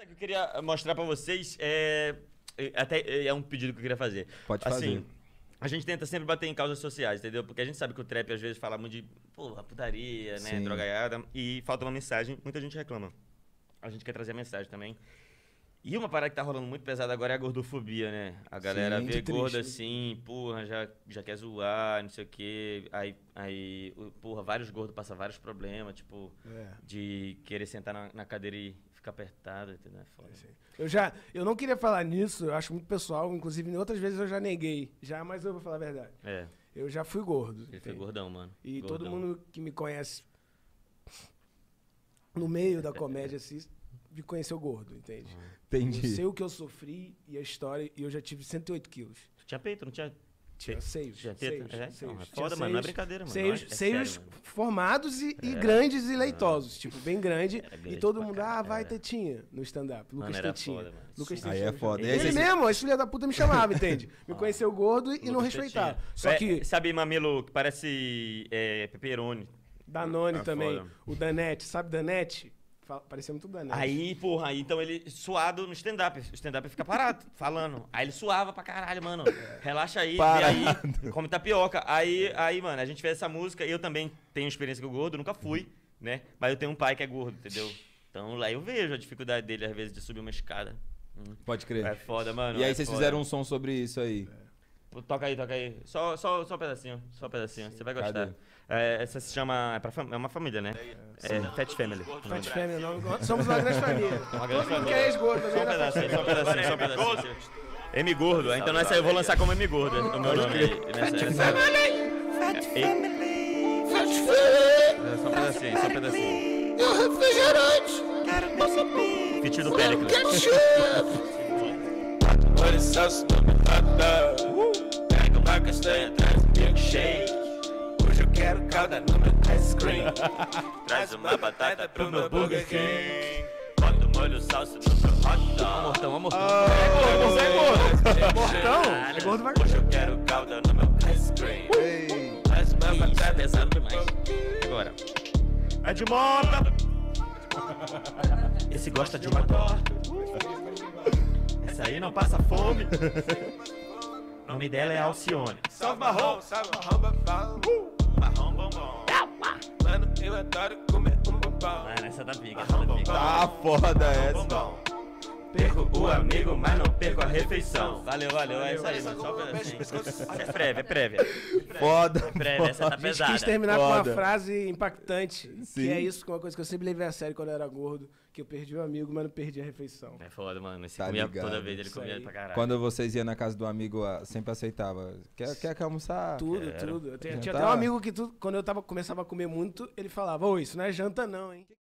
que eu queria mostrar pra vocês até é um pedido que eu queria fazer. Pode fazer. Assim, a gente tenta sempre bater em causas sociais, entendeu? Porque a gente sabe que o trap às vezes fala muito de putaria, né, Sim. drogaiada, e falta uma mensagem, muita gente reclama. A gente quer trazer a mensagem também. E uma parada que tá rolando muito pesada agora é a gordofobia, né? A galera Sim, vê muito gordo triste. assim, porra, já quer zoar, não sei o quê. Aí porra, vários gordos passam vários problemas, tipo, de querer sentar na cadeira e ficar apertado, entendeu? É foda. Eu não queria falar nisso, eu acho muito pessoal, inclusive em outras vezes eu já neguei, mas eu vou falar a verdade. É, Eu já fui gordo. ele foi entende? gordão, mano. E Gordão. todo mundo que me conhece no meio da comédia, assim, me conheceu gordo, entende? Entendi. Eu sei o que eu sofri e a história, e eu já tive 108 quilos. Tu tinha peito, não tinha? Tinha seios. Tinha teta? Seios, Não, é seios. foda, Tinha mano, não é seios- brincadeira, mano. Seios, É seios sério, mano. formados e grandes e leitosos. Tipo, bem grande. Era E grande todo pra mundo, caralho, vai era. tetinha no stand-up. Mano, Lucas era Tetinha. foda, mano. Lucas Aí Tetinha. é foda. E aí Ele vocês- mesmo, esse filho da puta me chamava, entende? Me conheceu gordo e não Lucas respeitava. Tetinha. Só que Sabe mamilo que parece pepperoni? Danone Ah, também. foda. O Danete, sabe Danete? Parecia muito Danete. Aí, porra, então ele suado no stand-up. O stand-up fica parado, falando. Aí ele suava pra caralho, mano. Relaxa aí, vê aí, come tapioca. Aí, mano, a gente fez essa música. Eu também tenho experiência com o gordo, nunca fui, né? Mas eu tenho um pai que é gordo, entendeu? Então lá eu vejo a dificuldade dele, às vezes, de subir uma escada. Pode crer. É foda, mano. E aí é vocês foda. fizeram um som sobre isso aí. Toca aí. Só um pedacinho, só um pedacinho. Você vai gostar. Cadê? Essa se chama... É uma família, né? É Fat Family. Fat Family, não. Somos uma grande família. Uma grande Todo mundo família. que é ex-gordo também Só um era Fat pedacinho, Family. só um pedacinho. M Gordo. Então nessa eu vou lançar como M Gordo, o meu nome. Só um pedacinho. Fit do Péricles. Olha salsa no meu hot pega uma castanha, traz um milkshake. Hoje eu quero calda no meu ice cream. Traz uma batata pro meu Burger King. Bota o molho salsa no meu hot dog. Amortão. Você é gordo. Mortão. É gordo pra Hoje eu quero calda no meu ice cream. Traz uma batata pesado pro meu demais. Burger King. Agora. É de mota. Esse gosta de uma torta. Essa aí não passa fome. O nome dela é Alcione. Salve marrom, babão. Marrom bombom. Mano, eu adoro comer um bombom. Mano, essa tá pica, Tá foda essa. Bombom. Perco o amigo, mas não perco a refeição. Valeu, é isso aí, mano. Só um pedacinho. É prévia. Foda. Prévia, essa tá A gente pesada. quis terminar com uma Foda. frase impactante. Sim. Que é isso, que é uma coisa que eu sempre levei a sério quando eu era gordo. Que eu perdi um amigo, mas não perdi a refeição. É foda, mano. Esse Tá comia ligado. toda vez, ele Isso comia aí. pra caralho. Quando vocês iam na casa do amigo, sempre aceitava. Quer almoçar? Tudo. Eu tinha Jantar? até um amigo que quando eu começava a comer muito, ele falava, ô, isso não é janta não, hein?